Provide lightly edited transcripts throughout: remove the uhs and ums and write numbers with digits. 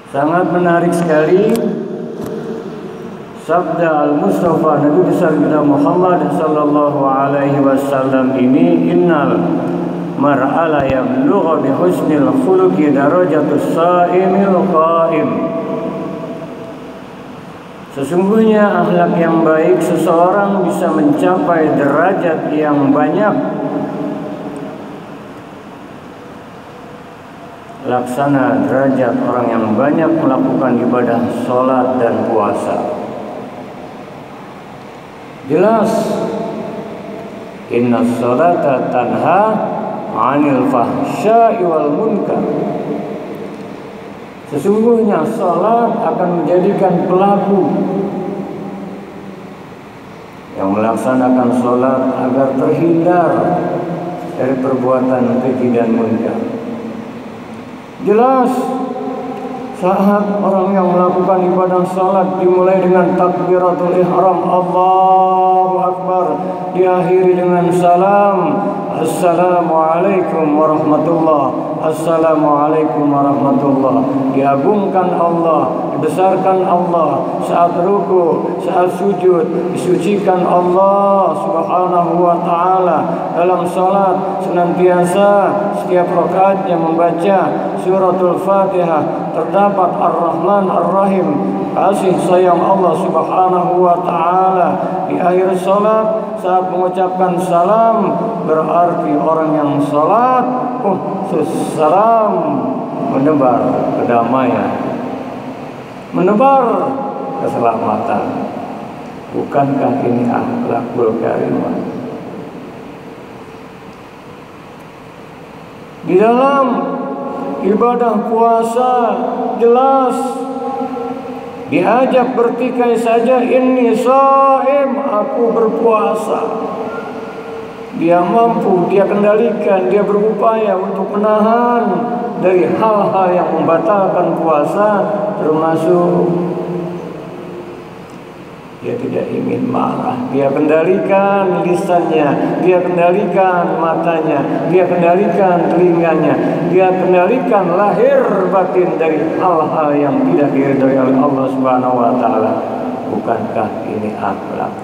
Sangat menarik sekali sabda Al-Mustafa Nabi besar kita Muhammad sallallahu alaihi wasallam ini, innal mar'a la yablughu bi husnil khuluqi darajatus sha'imil qa'im. Sesungguhnya akhlak yang baik seseorang bisa mencapai derajat yang banyak laksana derajat orang yang banyak melakukan ibadah sholat dan puasa. Jelas, inna sholata tanha 'anil fahsya'i wal munkar. Sesungguhnya sholat akan menjadikan pelaku yang melaksanakan sholat agar terhindar dari perbuatan keji dan munkar. Jelas, saat orang yang melakukan ibadah salat dimulai dengan takbiratul ihram, Allahu Akbar, diakhiri dengan salam, Assalamualaikum warahmatullah, Assalamualaikum warahmatullah. Diagungkan Allah, dibesarkan Allah saat ruku, saat sujud, disucikan Allah subhanahu wa ta'ala. Dalam salat senantiasa setiap rakaatnya membaca suratul Fatihah, terdapat Ar-Rahman Ar-Rahim, kasih sayang Allah subhanahu wa ta'ala. Di akhir salat saat mengucapkan salam, berarti orang yang salat salam menebar kedamaian, menebar keselamatan. Bukankah ini akhlakul karimah? Di dalam ibadah puasa jelas diajak bertikai saja, inni shaim, aku berpuasa. Dia mampu, dia kendalikan, dia berupaya untuk menahan dari hal-hal yang membatalkan puasa, termasuk dia tidak ingin marah. Dia kendalikan lisannya, dia kendalikan matanya, dia kendalikan telinganya, dia kendalikan lahir batin dari hal-hal yang tidak diridhoi oleh Allah Subhanahu wa taala. Bukankah ini akhlak?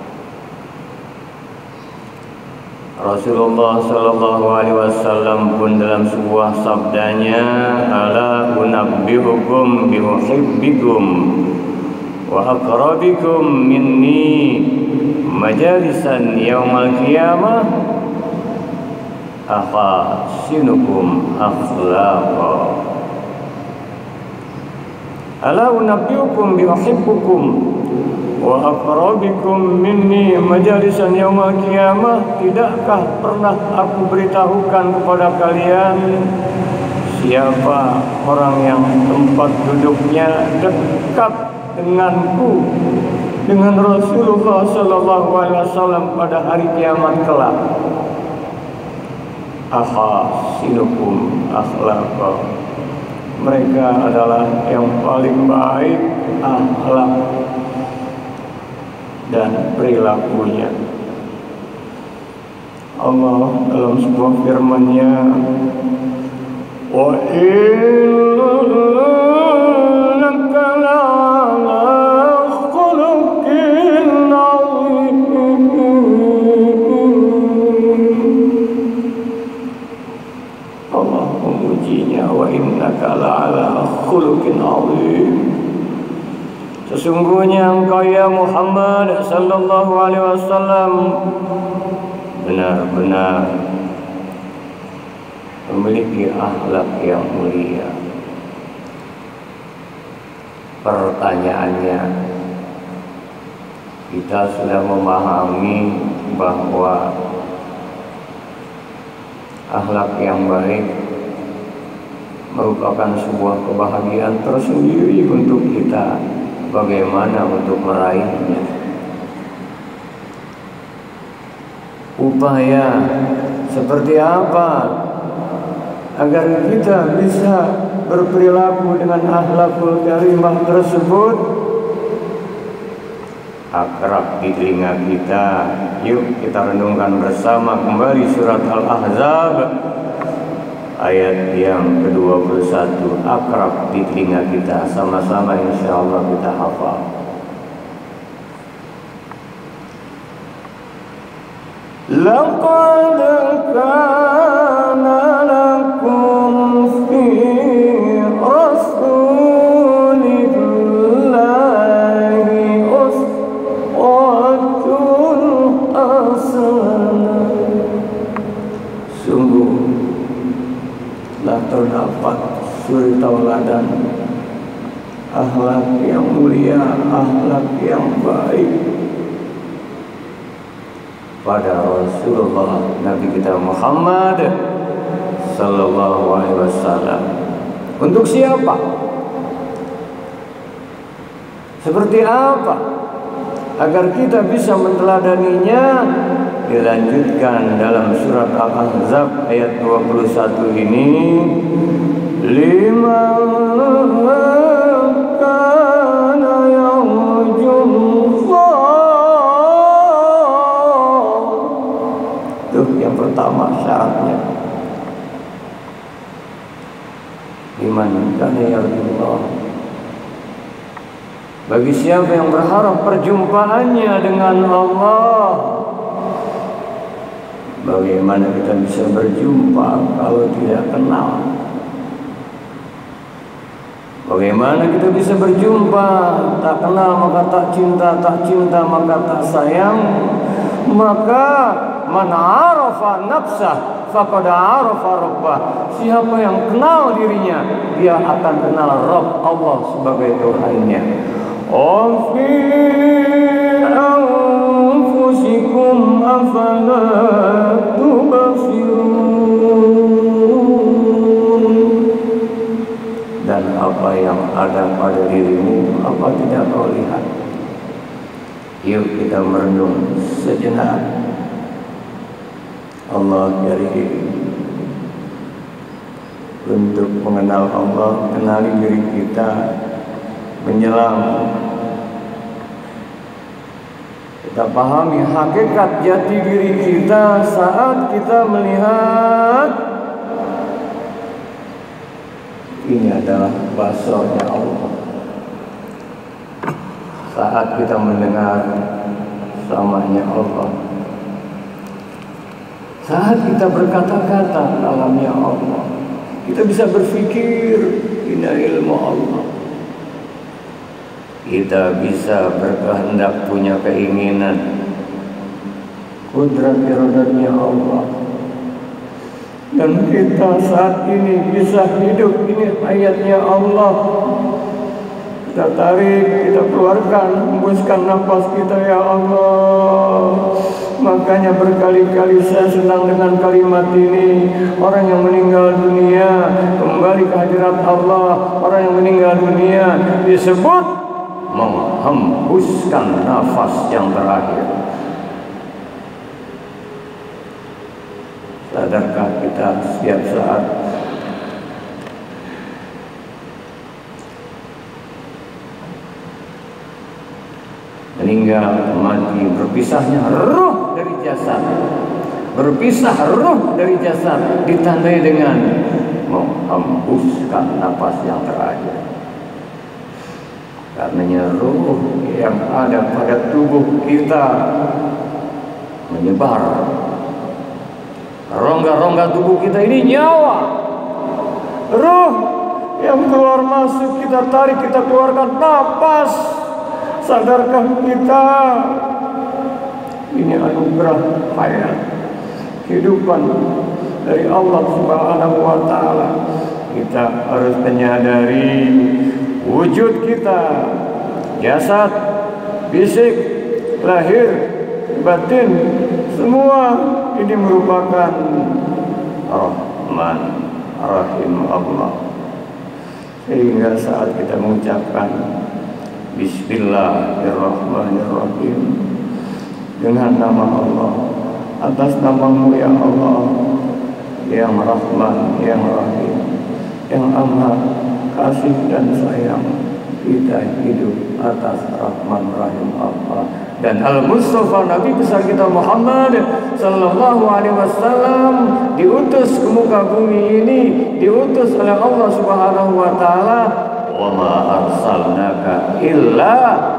Rasulullah sallallahu alaihi wasallam pun dalam sebuah sabdanya, ala unabbihukum bi muhibbikum wa aqrabikum minni majalisan yaumal qiyamah ahasinukum akhlaqa. Ala unabbihukum bi muhibbikum wa aqrabikum minni majalisan yaumal qiyamah. Tidakkah pernah aku beritahukan kepada kalian siapa orang yang tempat duduknya dekat denganku, dengan Rasulullah sallallahu alaihi wasallam pada hari kiamat kelak? Ahasinukum akhlaqa. Mereka adalah yang paling baik akhlak dan perilakunya. Allah dalam sebuah firman-Nya, wa innaka la'ala khuluqin 'azim. Allah memujinya, wa innaka la'ala khuluqin 'azim. Sesungguhnya engkau ya Muhammad sallallahu alaihi wasallam benar-benar memiliki akhlak yang mulia. Pertanyaannya, kita sudah memahami bahwa akhlak yang baik merupakan sebuah kebahagiaan tersendiri untuk kita. Bagaimana untuk meraihnya? Upaya seperti apa agar kita bisa berperilaku dengan akhlakul karimah tersebut? Akrab di telinga kita. Yuk kita renungkan bersama kembali surat Al-Ahzab ayat yang ke-21 akrab di telinga kita, sama-sama insyaallah kita hafal. Laqad kana lakum fi rasulillahi uswatun hasanah. Sungguh telah terdapat suri tauladan, akhlak yang mulia, akhlak yang baik pada Rasulullah Nabi kita Muhammad sallallahu alaihi wasallam. Untuk siapa? Seperti apa? Agar kita bisa meneladaninya, dilanjutkan dalam surat Al-Ahzab ayat 21 ini. Liman kana yarjullah. Itu yang pertama syaratnya. Liman kana yarjullah. Bagi siapa yang berharap perjumpaannya dengan Allah. Bagaimana kita bisa berjumpa kalau tidak kenal? Bagaimana kita bisa berjumpa? Tak kenal maka tak cinta, tak cinta maka tak sayang. Maka man arafa nafsah faqad arafa rabbah. Siapa yang kenal dirinya, dia akan kenal Rabb Allah sebagai Tuhannya. Fi anfusikum afala tubsirun. Dan apa yang ada pada dirimu, apa tidak kau lihat? Yuk kita merenung sejenak. Allah dari diri. Untuk mengenal Allah, kenali diri kita menyelam. Kita pahami hakikat jati diri kita saat kita melihat ini adalah basarnya Allah. Saat kita mendengar samanya Allah, saat kita berkata-kata kalamnya Allah, kita bisa berpikir ini ilmu Allah. Kita bisa berkehendak, punya keinginan, kudrat iradatnya Allah. Dan kita saat ini bisa hidup, ini ayatnya Allah. Kita tarik, kita keluarkan, hembuskan nafas kita ya Allah. Makanya berkali-kali saya senang dengan kalimat ini. Orang yang meninggal dunia kembali ke hadirat Allah. Orang yang meninggal dunia disebut menghembuskan nafas yang terakhir. Sadarkah kita setiap saat meninggal, mati, berpisahnya ruh dari jasad, berpisah ruh dari jasad ditandai dengan menghembuskan nafas yang terakhir. Karenanya ruh yang ada pada tubuh kita menyebar. Rongga-rongga tubuh kita ini nyawa. Ruh yang keluar masuk, kita tarik, kita keluarkan nafas. Sadarkah kita? Ini anugerah hayat, kehidupan dari Allah Subhanahu wa Ta'ala. Kita harus menyadari wujud kita, jasad, fisik, lahir, batin, semua ini merupakan Rahman Rahim Allah. Sehingga saat kita mengucapkan Bismillahirrahmanirrahim dengan nama Allah, atas nama-Mu ya Allah, yang Rahman, yang Rahim, yang amat kasih dan sayang, kita hidup atas rahman rahim Allah. Dan Al-Mustafa Nabi besar kita Muhammad Sallallahu Alaihi Wasallam diutus ke muka bumi ini, diutus oleh Allah Subhanahu Wa Taala. Wa ma arsalnaka illa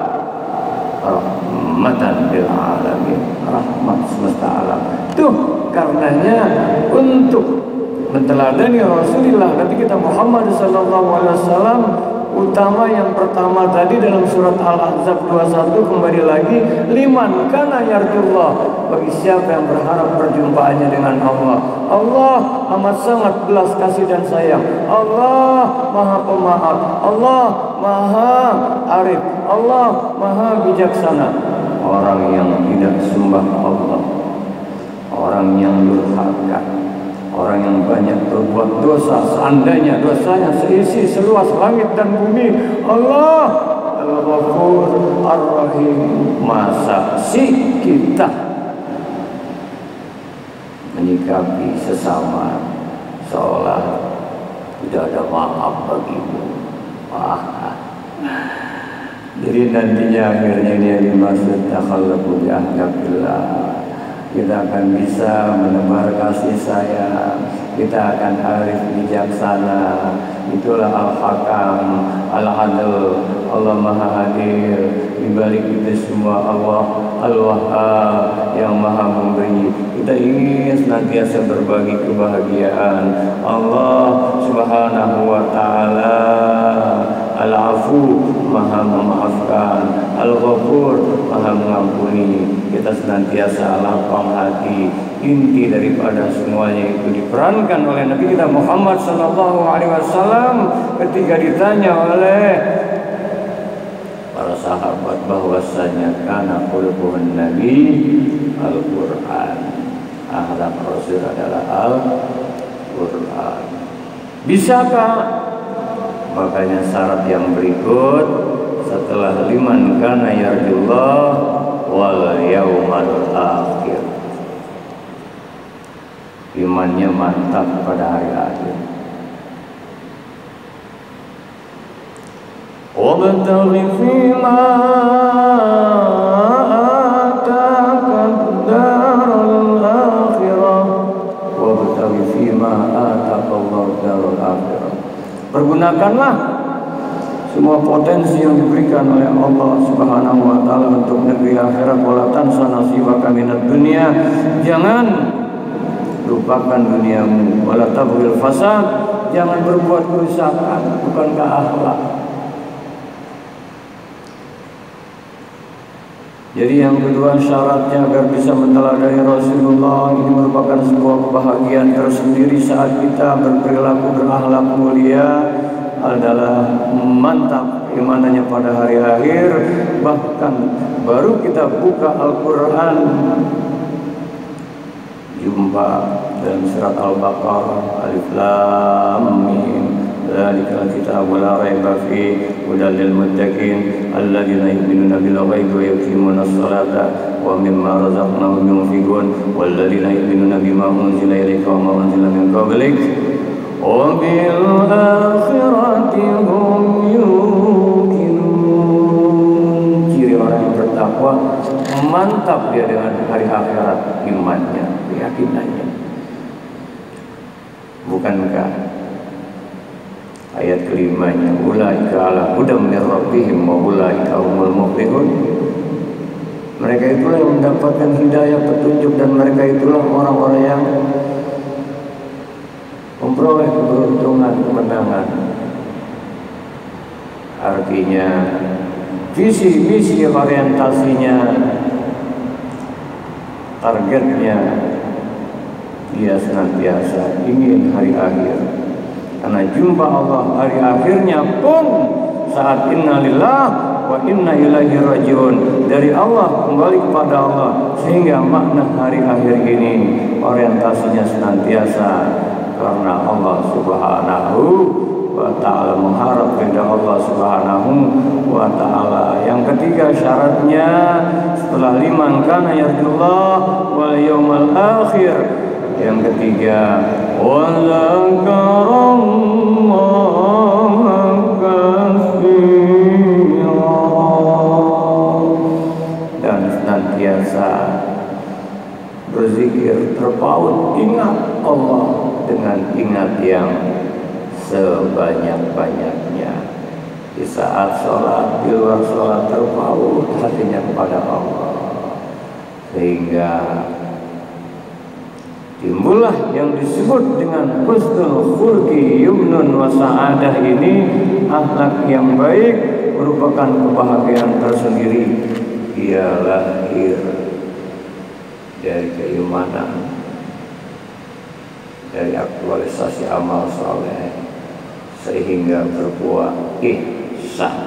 rahmatan lil alamin, rahmat semesta alam. Tuh karenanya untuk menteladani Rasulullah Nabi kita Muhammad Sallallahu Alaihi Wasallam, utama yang pertama tadi dalam surat Al-Ahzab 21 kembali lagi, liman kana yarjullah, bagi siapa yang berharap perjumpaannya dengan Allah. Allah amat sangat belas kasih dan sayang. Allah maha pemaaf, Allah maha arif, Allah maha bijaksana. Orang yang tidak sembah Allah, orang yang durhaka, orang yang banyak berbuat dosa, seandainya dosanya seisi seluas langit dan bumi, Allah Al-Ghafur Ar-Rahim, masa sih kita menyikapi sesama seolah tidak ada maaf bagimu. Jadi nantinya akhirnya ini yang dimaksud takhallaqu bi akhlaqillah. Kita akan bisa menebar kasih sayang, kita akan arif bijaksana. Itulah Al-Hakam, Al-Adl, Allah Maha Hadir. Di balik itu semua Allah Al-Wahhab yang Maha Memberi. Kita ingin senantiasa berbagi kebahagiaan. Allah Subhanahu Wa Taala Al-Afu, Maha memaafkan, Al-Ghafur, Maha mengampuni. Kita senantiasa lapang hati. Inti daripada semuanya itu diperankan oleh Nabi kita Muhammad Sallallahu Alaihi Wasallam ketika ditanya oleh para sahabat bahwasanya karena khuluqun Nabi Al-Quran, akhlak Rasul adalah Al-Quran. Bisakah? Makanya syarat yang berikut setelah liman kana yarjullah wal yaumal akhir, imannya mantap pada hari akhir. Wabtaghi fima ataka ad-daral akhirah, wabtaghi fima ataka Allah ad-daral akhirah. Pergunakanlah semua potensi yang diberikan oleh Allah Subhanahu Wa Taala untuk negeri akhirat. Wala tansa nasibaka minad dunya, jangan lupakan duniamu. Wala tabghil fasad, jangan berbuat kerusakan, bukankah akhlak. Jadi yang kedua syaratnya agar bisa meneladani Rasulullah, ini merupakan sebuah kebahagiaan tersendiri saat kita berperilaku berakhlak mulia, adalah mantap imanannya pada hari akhir. Bahkan baru kita buka Al-Quran, jumpa dalam surat Al-Baqarah, Alif Lam Mim, dzalikal kitabu la raiba fihi hudal lil muttaqin alladzina yu'minuna bil ghaibi wa yuqimunas salata wa mimma razaqnahum yunfiqun walladzina yu'minuna bima unzila ilayka wa ma unzila min qablik wa bil akhirati hum yuqinun. Ciri orang yang bertakwa mantap dia dengan hari akhirat, imannya, keyakinannya. Bukankah ayat kelimanya, ulaika ala hudam min rabbihim wa ulaika humul muflihun, mereka itulah yang mendapatkan hidayah, petunjuk, dan mereka itulah orang-orang yang memperoleh keberuntungan, kemenangan. Artinya visi misi orientasinya, targetnya dia senantiasa ingin hari akhir. Karena jumpa Allah hari akhirnya pun saat inna lillah wa inna ilaihi rajiun, dari Allah kembali kepada Allah. Sehingga makna hari akhir ini orientasinya senantiasa karena Allah Subhanahu wa Ta'ala, mengharap ridha Allah Subhanahu wa Ta'ala. Yang ketiga syaratnya setelah liman kana yarjullah wal yaumal akhir, yang ketiga wa dzakarallaha katsiran. di saat sholat, di luar sholat terpaut hatinya kepada Allah, sehingga timbullah yang disebut dengan husnul khuluqi yumnun wa sa'adah. Ini akhlak yang baik merupakan kebahagiaan tersendiri. Ia lahir dari keimanan, dari aktualisasi amal soleh, sehingga berbuah ihsan.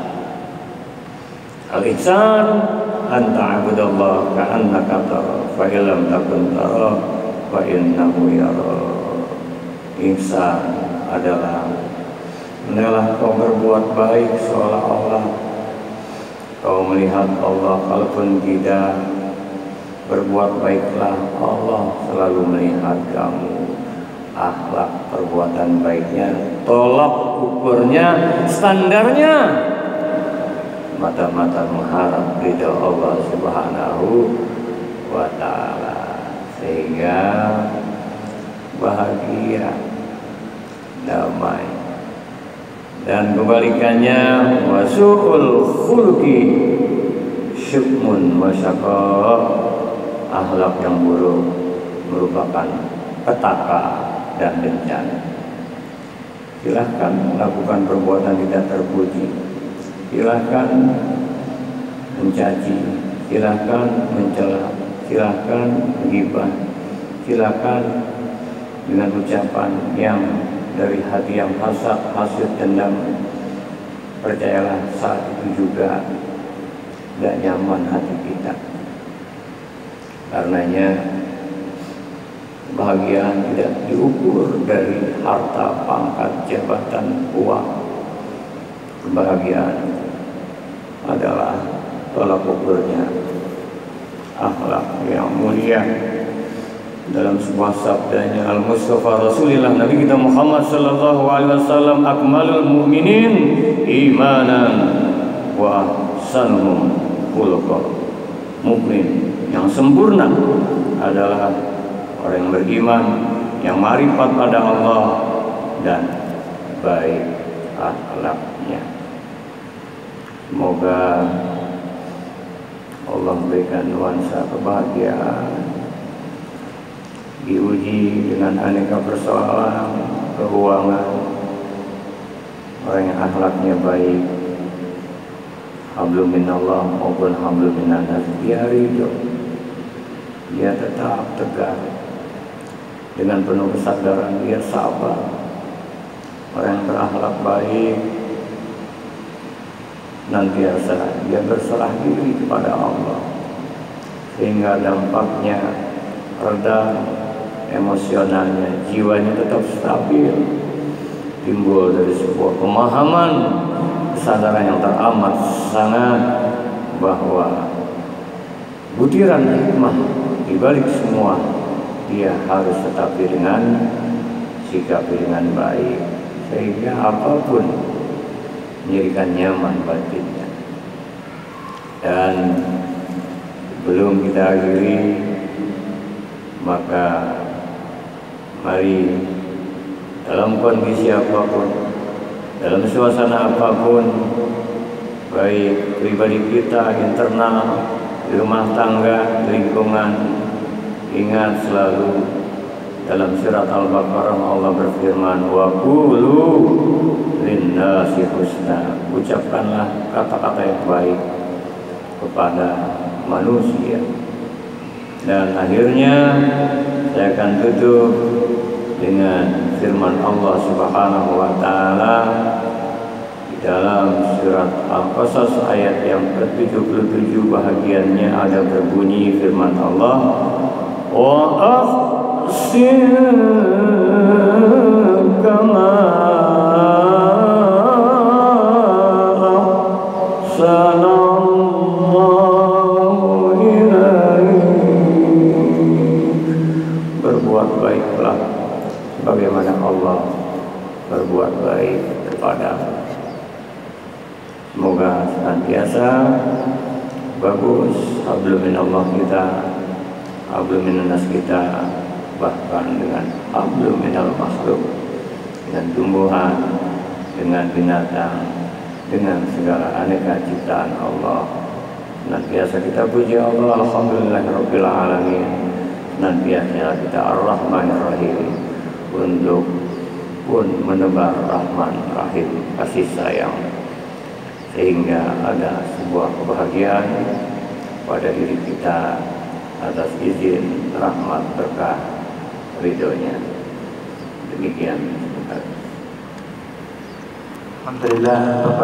Al-ihsan an ta'budallah ka'annaka tara fa illam takun tara fa innahu yara. Ihsan adalah adalah kau berbuat baik seolah-olah kau melihat Allah, kalaupun tidak berbuat baiklah, Allah selalu melihat kamu. Akhlak perbuatan baiknya, tolak ukurnya, standarnya mata-mata mengharap ridha Allah Subhanahu wa ta'ala, sehingga bahagia, damai. Dan kebalikannya, wasu'ul khuluqi syukmun wa syaqaq, akhlak yang buruk merupakan petaka dan bencana. Silahkan melakukan perbuatan tidak terpuji, silahkan mencaci, silahkan mencela, silahkan menggibah, silahkan dengan ucapan yang dari hati yang hasud, dendam. Percayalah, saat itu juga tidak nyaman hati kita. Karenanya kebahagiaan tidak diukur dari harta, pangkat, jabatan, uang. Kebahagiaan adalah tolak ukurnya akhlak yang mulia. Dalam sebuah sabdanya Al-Mustafa Rasulullah Nabi kita Muhammad sallallahu alaihi wasallam, akmalul mu'minin imanan wa ahsanuhum khuluqan. Mukmin yang sempurna adalah orang yang beriman, yang ma'rifat pada Allah dan baik akhlaknya. Semoga Allah berikan nuansa kebahagiaan, diuji dengan aneka persoalan keuangan. Orang yang akhlaknya baik, hablum minallah maupun hablum minannas, dia ridho, dia tetap tegar dengan penuh kesadaran, dia sabar. Orang yang berakhlak baik nantiasa dia berserah diri kepada Allah, sehingga dampaknya redam emosionalnya, jiwanya tetap stabil, timbul dari sebuah pemahaman, kesadaran yang teramat sangat bahwa butiran hikmah di balik semua dia harus tetapi dengan sikap dengan baik, sehingga apapun menjadikan nyaman batinnya. Dan belum kita akhiri, maka mari dalam kondisi apapun, dalam suasana apapun, baik pribadi kita, internal, di rumah tangga, lingkungan, ingat selalu dalam surat Al-Baqarah Allah berfirman, wa qulu linnasi husna, ucapkanlah kata-kata yang baik kepada manusia. Dan akhirnya saya akan tutup dengan firman Allah Subhanahu wa ta'ala di dalam surat Al-Qasas ayat yang ke-77, bahagiannya ada berbunyi firman Allah, wa ahsin kama bagaimana Allah berbuat baik kepadamu. Semoga senantiasa bagus hablum minallah kita, hablum minannas kita, bahkan dengan hablum minal makhluk, dengan tumbuhan, dengan binatang, dengan segala aneka ciptaan Allah. Senantiasa kita puji Allah, alhamdulillahirabbil alamin. Senantiasa kita ar-rahmanir-rahim, untuk pun menebar rahman rahim kasih sayang, sehingga ada sebuah kebahagiaan pada diri kita atas izin rahmat berkah ridhonya. Demikian. Alhamdulillah.